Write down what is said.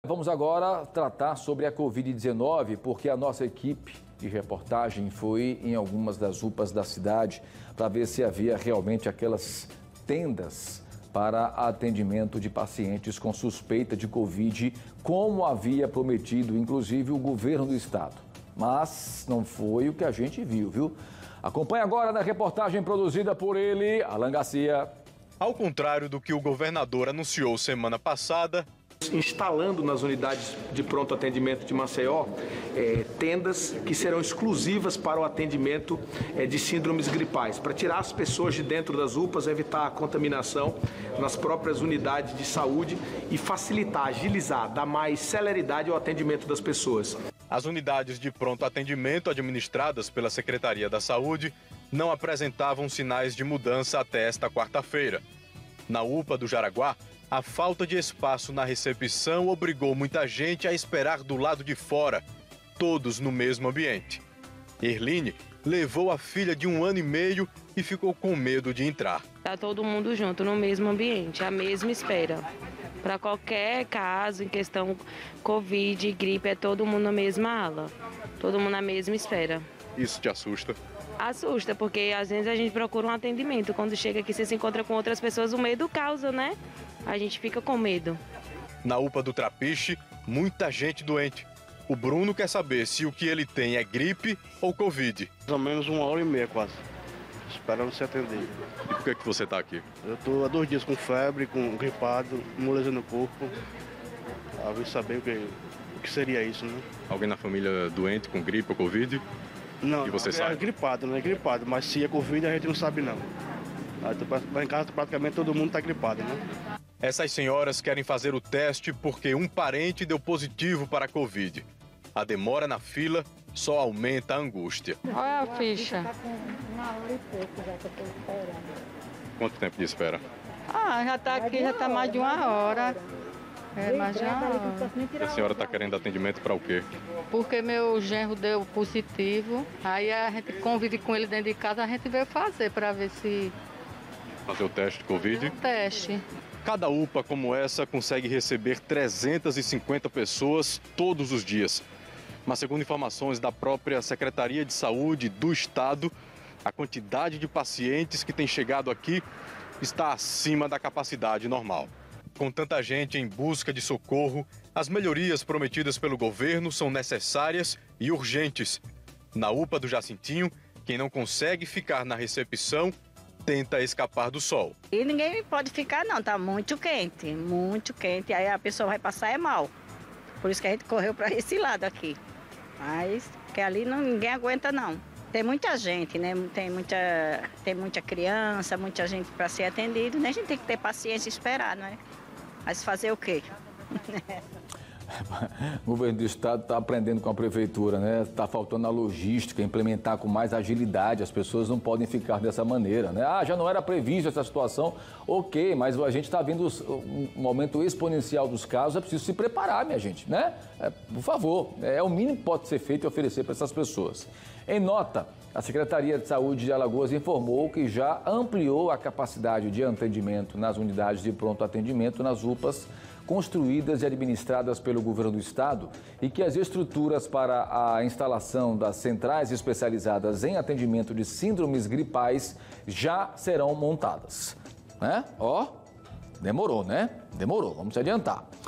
Vamos agora tratar sobre a Covid-19, porque a nossa equipe de reportagem foi em algumas das UPAs da cidade para ver se havia realmente aquelas tendas para atendimento de pacientes com suspeita de Covid, como havia prometido, inclusive, o governo do estado. Mas não foi o que a gente viu? Acompanhe agora na reportagem produzida por ele, Alan Garcia. Ao contrário do que o governador anunciou semana passada, instalando nas unidades de pronto atendimento de Maceió tendas que serão exclusivas para o atendimento de síndromes gripais, para tirar as pessoas de dentro das UPAs, evitar a contaminação nas próprias unidades de saúde e facilitar, agilizar, dar mais celeridade ao atendimento das pessoas. As unidades de pronto atendimento administradas pela Secretaria da Saúde não apresentavam sinais de mudança até esta quarta-feira. Na UPA do Jaraguá, a falta de espaço na recepção obrigou muita gente a esperar do lado de fora, todos no mesmo ambiente. Erline levou a filha de 1 ano e meio e ficou com medo de entrar. Está todo mundo junto no mesmo ambiente, a mesma espera. Para qualquer caso, em questão Covid, gripe, é todo mundo na mesma ala, todo mundo na mesma espera. Isso te assusta? Assusta, porque às vezes a gente procura um atendimento. Quando chega aqui, você se encontra com outras pessoas, o medo causa, né? A gente fica com medo. Na UPA do Trapiche, muita gente doente. O Bruno quer saber se o que ele tem é gripe ou Covid. Mais ou menos 1h30 quase, esperando ser atendido. E por que você está aqui? Eu estou há 2 dias com febre, com gripado, moleza no corpo. Eu vim saber o que seria isso, né? Alguém na família doente com gripe ou Covid? Não, e você sabe? É gripado, não é gripado, mas se é Covid a gente não sabe não. Lá em casa praticamente todo mundo está gripado, né? Essas senhoras querem fazer o teste porque um parente deu positivo para a Covid. A demora na fila só aumenta a angústia. Olha a ficha. Está com 1h e pouco já que eu estou esperando. Quanto tempo de espera? Já está aqui, já está mais de 1 hora. Mas já... E a senhora está querendo atendimento para o quê? Porque meu genro deu positivo, aí a gente convive com ele dentro de casa, a gente veio fazer para ver se... Fazer o teste de Covid? Teste. Cada UPA como essa consegue receber 350 pessoas todos os dias. Mas segundo informações da própria Secretaria de Saúde do Estado, a quantidade de pacientes que tem chegado aqui está acima da capacidade normal. Com tanta gente em busca de socorro, as melhorias prometidas pelo governo são necessárias e urgentes. Na UPA do Jacintinho, quem não consegue ficar na recepção tenta escapar do sol. E ninguém pode ficar não, tá muito quente, aí a pessoa vai passar mal. Por isso que a gente correu para esse lado aqui. Mas que ali ninguém aguenta não. Tem muita gente, né? Tem muita criança, muita gente para ser atendido, né? A gente tem que ter paciência e esperar, não é? Mas fazer o quê? O governo do estado está aprendendo com a prefeitura, né? Está faltando a logística, implementar com mais agilidade. As pessoas não podem ficar dessa maneira, né? Já não era previsto essa situação. Ok, mas a gente está vendo um aumento exponencial dos casos. É preciso se preparar, minha gente, né? Por favor, é o mínimo que pode ser feito e oferecer para essas pessoas. Em nota, a Secretaria de Saúde de Alagoas informou que já ampliou a capacidade de atendimento nas unidades de pronto atendimento nas UPAs construídas e administradas pelo governo do estado e que as estruturas para a instalação das centrais especializadas em atendimento de síndromes gripais já serão montadas. Demorou, né? Demorou, vamos se adiantar.